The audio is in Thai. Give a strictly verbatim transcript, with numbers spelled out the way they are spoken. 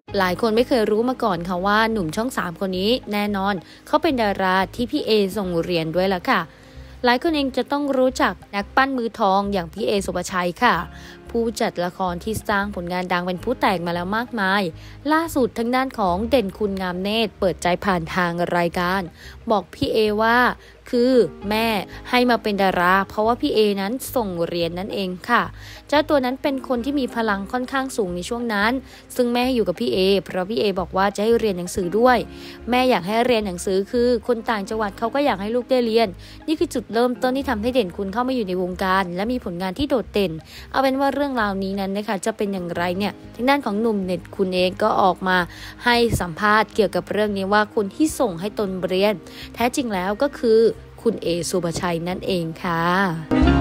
หลายคนไม่เคยรู้มาก่อนค่ะว่าหนุ่มช่องสามคนนี้แน่นอนเขาเป็นดาราที่พี่เอส่งเรียนด้วยล่ะค่ะหลายคนเองจะต้องรู้จักนักปั้นมือทองอย่างพี่เอสุภชัยค่ะผู้จัดละครที่สร้างผลงานดังเป็นผู้แต่งมาแล้วมากมายล่าสุดทางด้านของเด่นคุณงามเนตรเปิดใจผ่านทางรายการบอกพี่เอว่าคือแม่ให้มาเป็นดาราเพราะว่าพี่เอนั้นส่งเรียนนั่นเองค่ะเจ้าตัวนั้นเป็นคนที่มีพลังค่อนข้างสูงในช่วงนั้นซึ่งแม่ให้อยู่กับพี่เอเพราะพี่เอบอกว่าจะให้เรียนหนังสือด้วยแม่อยากให้เรียนหนังสือคือคนต่างจังหวัดเขาก็อยากให้ลูกได้เรียนนี่คือจุดเริ่มต้นที่ทำให้เด่นคุณเข้ามาอยู่ในวงการและมีผลงานที่โดดเด่นเอาเป็นว่าเรื่องราวนี้นั้นนะคะจะเป็นอย่างไรเนี่ยทางด้านของหนุ่มเน็ตคุณเองก็ออกมาให้สัมภาษณ์เกี่ยวกับเรื่องนี้ว่าคนที่ส่งให้ตนเรียนแท้จริงแล้วก็คือคุณเอสุภชัยนั่นเองค่ะ